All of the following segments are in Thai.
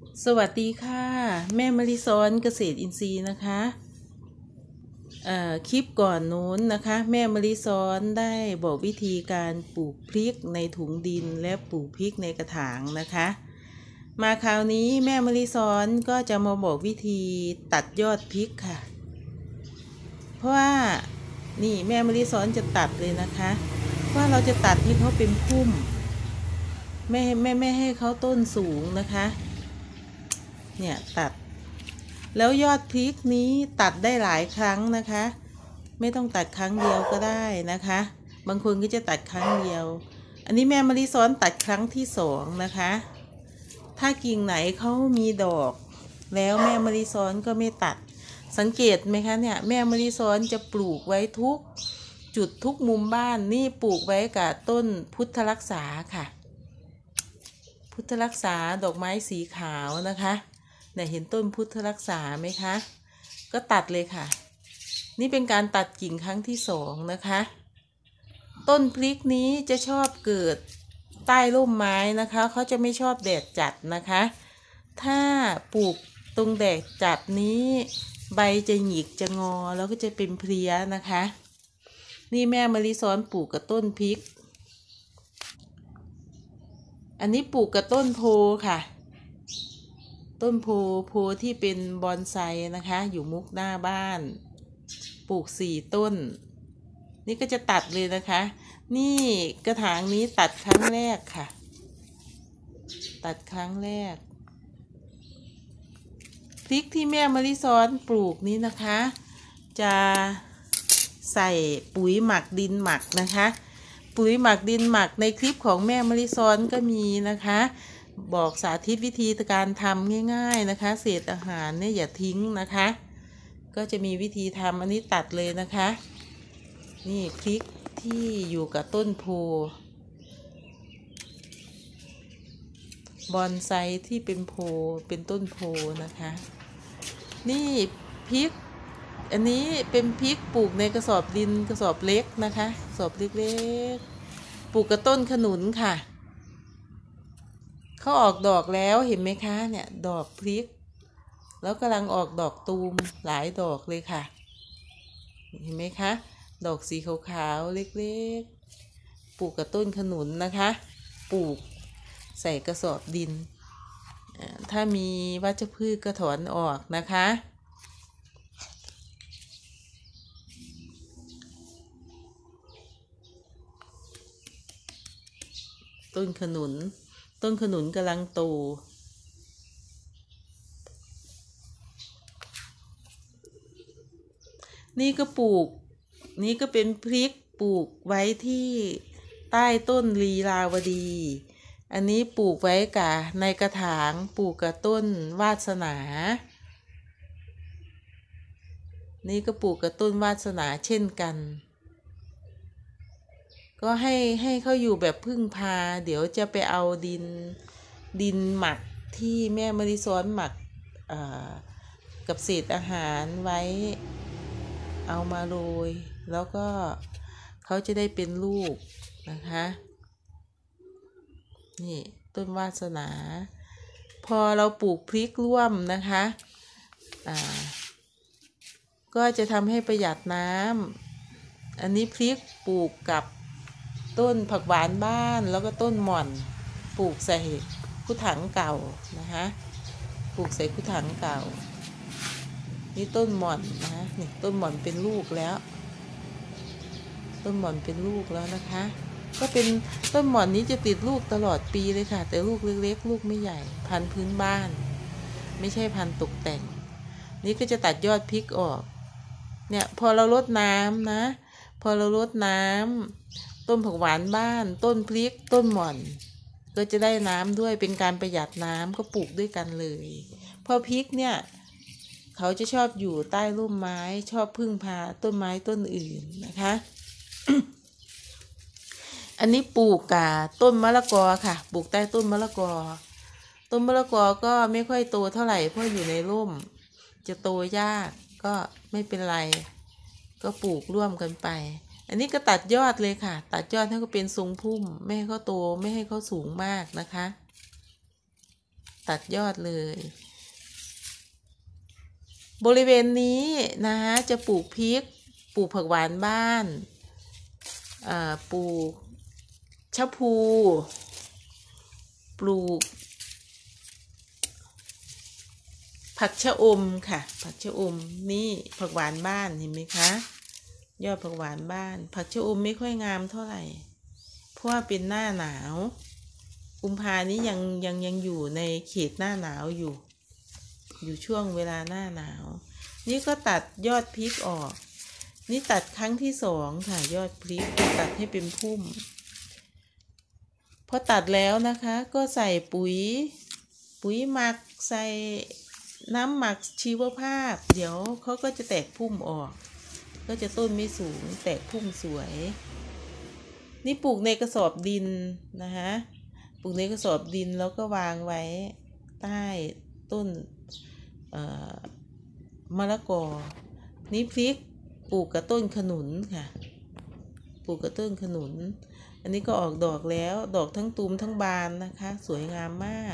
สวัสดีค่ะแม่มะลิซ้อนเกษตรอินทรีย์นะคะคลิปก่อนนู้นนะคะแม่มะลิซ้อนได้บอกวิธีการปลูกพริกในถุงดินและปลูกพริกในกระถางนะคะมาคราวนี้แม่มะลิซ้อนก็จะมาบอกวิธีตัดยอดพริกค่ะเพราะว่านี่แม่มะลิซ้อนจะตัดเลยนะคะว่าเราจะตัดให้เขาเป็นพุ่มไม่ให้เขาต้นสูงนะคะเนี่ยตัดแล้วยอดพริกนี้ตัดได้หลายครั้งนะคะไม่ต้องตัดครั้งเดียวก็ได้นะคะบางคนก็จะตัดครั้งเดียวอันนี้แม่มะลิซ้อนตัดครั้งที่2นะคะถ้ากิ่งไหนเขามีดอกแล้วแม่มะลิซ้อนก็ไม่ตัดสังเกตไหมคะเนี่ยแม่มะลิซ้อนจะปลูกไว้ทุกจุดทุกมุมบ้านนี่ปลูกไว้กับต้นพุทธรักษาค่ะพุทธรักษาดอกไม้สีขาวนะคะเนี่ยเห็นต้นพุทธรักษาไหมคะก็ตัดเลยค่ะนี่เป็นการตัดกิ่งครั้งที่2นะคะต้นพริกนี้จะชอบเกิดใต้ร่มไม้นะคะเขาจะไม่ชอบแดดจัดนะคะถ้าปลูกตรงแดดจัดนี้ใบจะหงิกจะงอแล้วก็จะเป็นเพลี้ยนะคะนี่แม่มะลิซ้อนปลูกกับต้นพริกอันนี้ปลูกกับต้นโพค่ะต้นโพที่เป็นบอนไซนะคะอยู่มุกหน้าบ้านปลูก4 ต้นนี่ก็จะตัดเลยนะคะนี่กระถางนี้ตัดครั้งแรกค่ะตัดครั้งแรกพริกที่แม่มะลิซ้อนปลูกนี้นะคะจะใส่ปุ๋ยหมักดินหมักนะคะปุ๋ยหมักดินหมักในคลิปของแม่มะลิซ้อนก็มีนะคะบอกสาธิตวิธีการทำง่ายๆนะคะเศษอาหารเนี่ยอย่าทิ้งนะคะก็จะมีวิธีทำอันนี้ตัดเลยนะคะนี่พริกที่อยู่กับต้นโพบอนไซที่เป็นโพเป็นต้นโพนะคะนี่พริกอันนี้เป็นพริกปลูกในกระสอบดินกระสอบเล็กนะคะกระสอบเล็กๆปลูกกับต้นขนุนค่ะเขาออกดอกแล้วเห็นไหมคะเนี่ยดอกพริกแล้วกำลังออกดอกตูมหลายดอกเลยค่ะเห็นไหมคะดอกสีขาวๆเล็กๆปลูกกับต้นขนุนนะคะปลูกใส่กระสอบดินถ้ามีวัชพืชก็ถอนออกนะคะต้นขนุนกำลังโตนี่ก็ปลูกนี่ก็เป็นพริกปลูกไว้ที่ใต้ต้นลีลาวดีอันนี้ปลูกไว้กับในกระถางปลูกกับต้นวาสนานี่ก็ปลูกกับต้นวาสนาเช่นกันก็ให้เขาอยู่แบบพึ่งพาเดี๋ยวจะไปเอาดินหมักที่แม่มะลิซ้อนหมักกับเศษอาหารไว้เอามาโรยแล้วก็เขาจะได้เป็นลูกนะคะนี่ต้นวาสนาพอเราปลูกพริกร่วมนะคะก็จะทำให้ประหยัดน้ำอันนี้พริกปลูกกับต้นผักหวานบ้านแล้วก็ต้นหม่อนปลูกใส่คุถังเก่านะคะปลูกใส่คุถังเก่านี่ต้นหม่อนนะนี่ต้นหม่อนเป็นลูกแล้วต้นหม่อนเป็นลูกแล้วนะคะก็เป็นต้นหม่อนนี้จะติดลูกตลอดปีเลยค่ะแต่ลูกเล็กๆลูกไม่ใหญ่พันธุ์พื้นบ้านไม่ใช่พันธุ์ตกแต่งนี่ก็จะตัดยอดพริกออกเนี่ยพอเรารดน้ำนะพอเรารดน้ำต้นผักหวานบ้านต้นพริกต้นหม่อนก็จะได้น้ำด้วยเป็นการประหยัดน้ำก็ปลูกด้วยกันเลยเพราะพริกเนี่ยเขาจะชอบอยู่ใต้ร่มไม้ชอบพึ่งพาต้นไม้ต้นอื่นนะคะ อันนี้ปลูกกับต้นมะละกอค่ะปลูกใต้ต้นมะละกอต้นมะละกอก็ไม่ค่อยโตเท่าไหร่เพราะอยู่ในร่มจะโตยากก็ไม่เป็นไรก็ปลูกร่วมกันไปอันนี้ก็ตัดยอดเลยค่ะตัดยอดให้เขาเป็นทรงพุ่มไม่ให้เขาโตไม่ให้เขาสูงมากนะคะตัดยอดเลยบริเวณนี้นะฮะจะปลูกพริกปลูกผักหวานบ้านปลูกชะพูปลูกผักชะอมค่ะผักชะอมนี่ผักหวานบ้านเห็นไหมคะยอดผักหวานบ้านผักชะอมไม่ค่อยงามเท่าไหร่เพราะว่าเป็นหน้าหนาวกุมภานี้ยังอยู่ในเขตหน้าหนาวอยู่ช่วงเวลาหน้าหนาวนี่ก็ตัดยอดพริกออกนี่ตัดครั้งที่2ค่ะยอดพริกตัดให้เป็นพุ่มพอตัดแล้วนะคะก็ใส่ปุ๋ยหมักใส่น้ำหมักชีวภาพเดี๋ยวเขาก็จะแตกพุ่มออกก็จะต้นไม่สูงแตกพุ่มสวยนี่ปลูกในกระสอบดินนะคะปลูกในกระสอบดินแล้วก็วางไว้ใต้ต้นมะละกอนี่พริกปลูกกับต้นขนุนค่ะปลูกกับต้นขนุนอันนี้ก็ออกดอกแล้วดอกทั้งตูมทั้งบานนะคะสวยงามมาก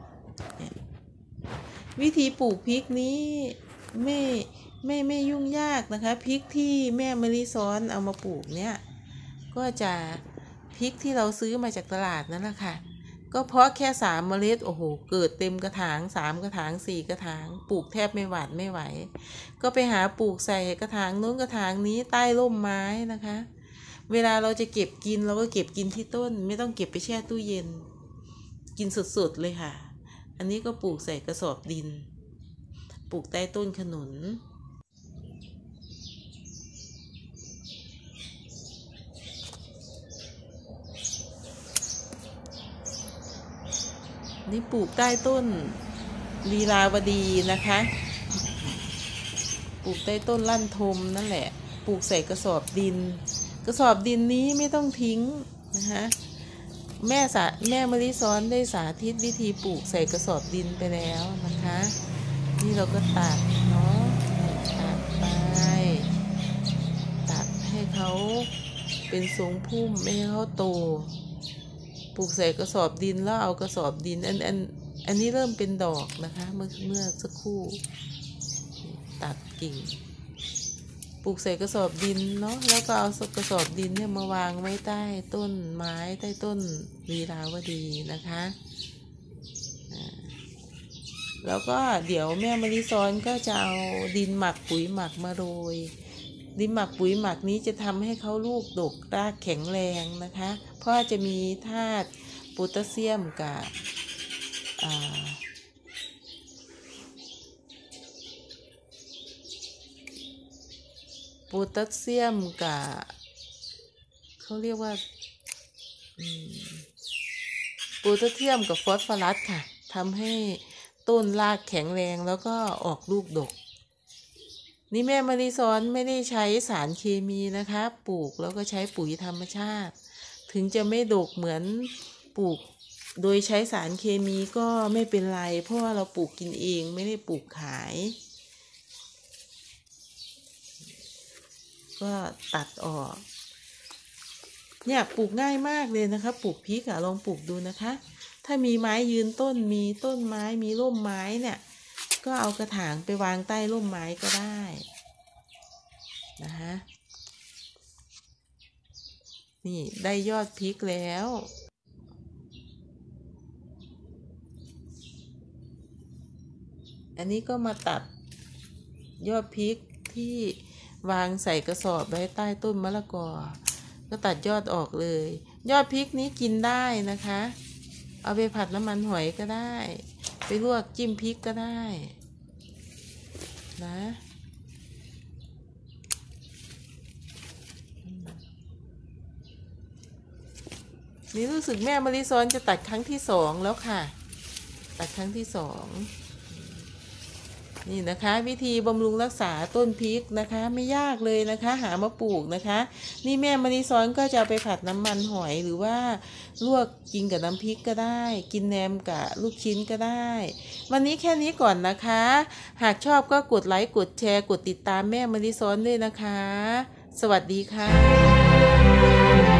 วิธีปลูกพริกนี้ไม่ยุ่งยากนะคะพริกที่แม่มะลิซ้อนเอามาปลูกเนี่ยก็จะพริกที่เราซื้อมาจากตลาดนั่นแหละค่ะก็เพราะแค่3 เมล็ดโอ้โหเกิดเต็มกระถาง3 กระถาง4 กระถางปลูกแทบไม่หวาดไม่ไหวก็ไปหาปลูกใส่กระถางนู้นกระถางนี้ใต้ร่มไม้นะคะเวลาเราจะเก็บกินเราก็เก็บกินที่ต้นไม่ต้องเก็บไปแช่ตู้เย็นกินสดๆเลยค่ะอันนี้ก็ปลูกใส่กระสอบดินปลูกใต้ต้นขนุนนี่ปลูกใต้ต้นลีลาวดีนะคะปลูกใต้ต้นลั่นทมนั่นแหละปลูกใส่กระสอบดินกระสอบดินนี้ไม่ต้องทิ้งนะคะแม่มะลิซ้อนได้สาธิตวิธีปลูกใส่กระสอบดินไปแล้วนะคะนี่เราก็ตัดเนาะตัดไปตัดให้เขาเป็นทรงพุ่มไม่ให้เขาโตปลูกใส่กระสอบดินแล้วเอากระสอบดินอันนี้เริ่มเป็นดอกนะคะเมื่อสักครู่ตัดกิ่งปลูกใส่กระสอบดินเนาะแล้วก็เอากระสอบดินเนี่ยมาวางไว้ใต้ต้นไม้ใต้ต้นลีลาวดีนะคะแล้วก็เดี๋ยวแม่มะลิซ้อนก็จะเอาดินหมักปุ๋ยหมักมาโรยดินหมักปุ๋ยหมักนี้จะทำให้เขาลูกดกรากแข็งแรงนะคะเพราะจะมีธาตุโพแทสเซียมกับโพแทสเซียมกับเขาเรียกว่าโพแทสเซียมกับฟอสฟอรัสค่ะทำให้ต้นรากแข็งแรงแล้วก็ออกลูกดกนี่แม่มะลิซ้อนไม่ได้ใช้สารเคมีนะคะปลูกแล้วก็ใช้ปุ๋ยธรรมชาติถึงจะไม่ดกเหมือนปลูกโดยใช้สารเคมีก็ไม่เป็นไรเพราะว่าเราปลูกกินเองไม่ได้ปลูกขายก็ตัดออกเนี่ยปลูกง่ายมากเลยนะคะปลูกพริกลองปลูกดูนะคะถ้ามีไม้ยืนต้นมีต้นไม้มีร่มไม้เนี่ยก็เอากระถางไปวางใต้ร่มไม้ก็ได้นะคะนี่ได้ยอดพริกแล้วอันนี้ก็มาตัดยอดพริกที่วางใส่กระสอบไว้ใต้ต้นมะละกอก็ตัดยอดออกเลยยอดพริกนี้กินได้นะคะเอาไปผัดน้ำมันหอยก็ได้ไปลวกจิ้มพริกก็ได้นะนี่รู้สึกแม่มะลิซ้อนจะตัดครั้งที่2แล้วค่ะตัดครั้งที่2นี่นะคะวิธีบำรุงรักษาต้นพริกนะคะไม่ยากเลยนะคะหามาปลูกนะคะนี่แม่มะลิซ้อนก็จะเอาไปผัดน้ำมันหอยหรือว่าลวกกินกับน้ำพริกก็ได้กินแหนมกับลูกชิ้นก็ได้วันนี้แค่นี้ก่อนนะคะหากชอบก็กดไลค์กดแชร์กดติดตามแม่มะลิซ้อนด้วยนะคะสวัสดีค่ะ